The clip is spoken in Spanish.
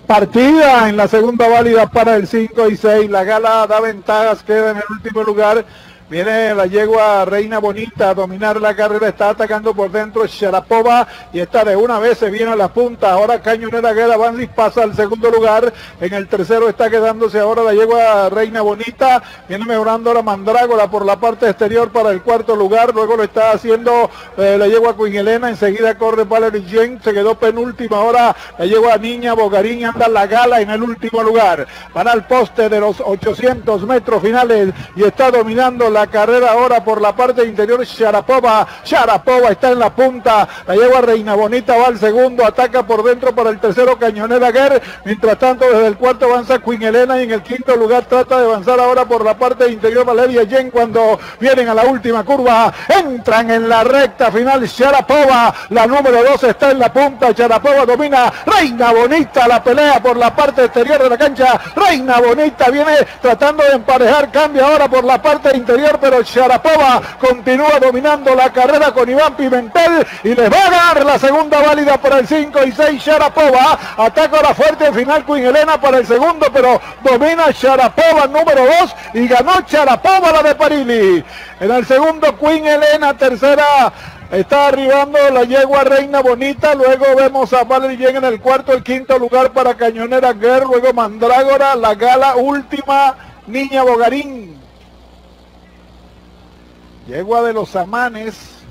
Partida en la segunda válida para el 5 y 6. La Gala da ventajas, queda en el último lugar. Viene la yegua Reina Bonita a dominar la carrera, está atacando por dentro Sharapova y está de una vez, se viene a la punta. Ahora Cañonera Guerra Banlis pasa al segundo lugar. En el tercero está quedándose ahora la yegua Reina Bonita. Viene mejorando la Mandrágora por la parte exterior para el cuarto lugar. Luego lo está haciendo la yegua Queen Elena. Enseguida corre Valerie Jen, se quedó penúltima. Ahora la yegua Niña Bogarín, anda la Gala en el último lugar. Van al poste de los 800 metros finales y está dominando la carrera ahora por la parte interior Sharapova. Sharapova está en la punta. La yegua Reina Bonita va al segundo, ataca por dentro para el tercero Cañonera Guerra. Mientras tanto desde el cuarto avanza Queen Elena y en el quinto lugar trata de avanzar ahora por la parte interior Valeria Jen. Cuando vienen a la última curva, entran en la recta final Sharapova. La número 2 está en la punta. Sharapova domina. Reina Bonita la pelea por la parte exterior de la cancha. Reina Bonita viene tratando de emparejar, cambia ahora por la parte interior, pero Sharapova continúa dominando la carrera con Iván Pimentel y les va a dar la segunda válida para el 5 y 6. Sharapova ataca ahora fuerte al final Queen Elena para el segundo, pero domina Sharapova número 2 y ganó Sharapova la de Parili. En el segundo Queen Elena, tercera está arribando la yegua Reina Bonita. Luego vemos a Valerie Jen en el cuarto, el quinto lugar para Cañonera Guerra. Luego Mandrágora, la Gala, última Niña Bogarín. Yegua de los Amanes.